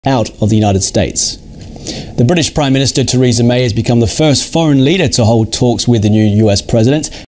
out of the United States. The British Prime Minister Theresa May has become the first foreign leader to hold talks with the new US president.